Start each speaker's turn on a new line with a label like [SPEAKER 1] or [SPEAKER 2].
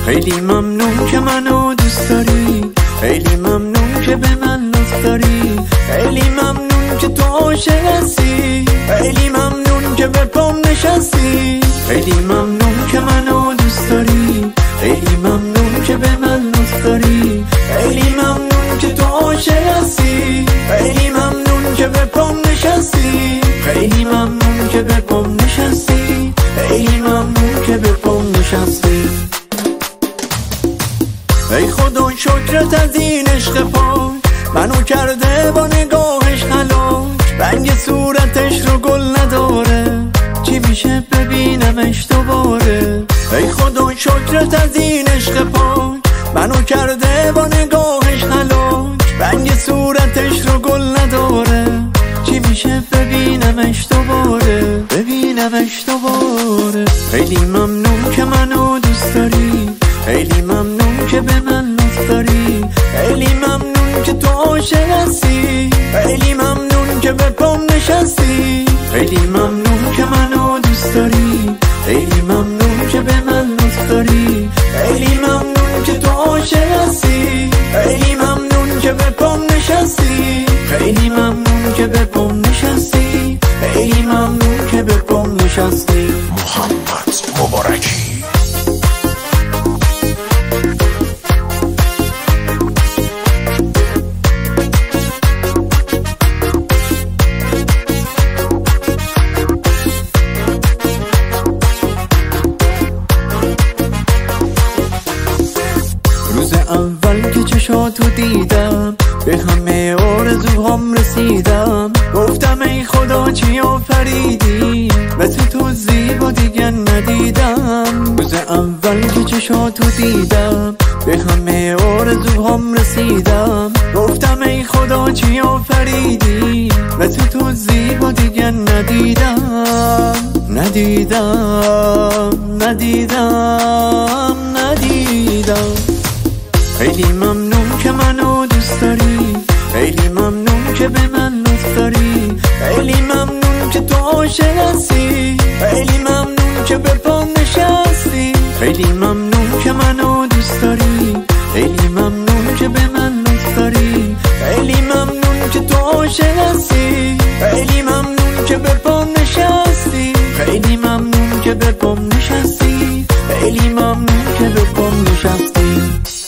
[SPEAKER 1] خیلی ممنون که منو دوست داری، خیلی ممنون که به من لطف داری، خیلی ممنون که تو عاشق هستی، خیلی ممنون که به پام نشستی، خیلی ممنون که منو دوست داری، خیلی ممنون که به من لطف داری، خیلی ممنون که تو عاشق هستی، خیلی ممنون که به پام نشستی، خیلی ممنون که به پام نشستی، خیلی ممنون که به پام نشستی. ای خدا شکرت از این عشق پاک، منو کرده با نگاهش هلاک، رنگ صورتش رو گل نداره، چی میشه ببینمش دوباره. ای خدا شکرت از این عشق پاک، منو کرده با نگاهش هلاک، رنگ صورتش رو گل نداره، چی میشه ببینمش دوباره، ببینمش دوباره. خیلی ممنون که منو دوست داری، خیلی ممنون که به من لطف داری، خیلی ممنون که تو عاشق هستی، خیلی ممنون که به پام نشستی، خیلی ممنون که منو دوست داری، خیلی ممنون که به من لطف داری، خیلی ممنون که تو عاشق هستی، خیلی ممنون که به پام نشستی، خیلی ممنون که به پام نشستی، خیلی ممنون که به پام نشستی.
[SPEAKER 2] محمد مبارکی.
[SPEAKER 1] روز اول که چشاتو دیدم، به همه آرزوهام رسیدم، گفتم ای خدا چی آفریدی، مثل تو زیبا دیگه ندیدم. روز اول که چشاتو دیدم، به همه آرزوهام رسیدم، گفتم ای خدا چی آفریدی، مثل تو زیبا دیگه ندیدم، ندیدم، ندیدم، ندیدم. خیلی ممنون که منو دوست داری، خیلی ممنون که به من لطف داری، خیلی ممنون که تو عاشق هستی، خیلی ممنون که به پام نشستی، خیلی ممنون که منو دوست داری، خیلی ممنون که به من لطف داری، خیلی ممنون که تو عاشق هستی، خیلی ممنون که به پام نشستی، خیلی ممنون که به پام نشستی، خیلی ممنون که به پام نشستی.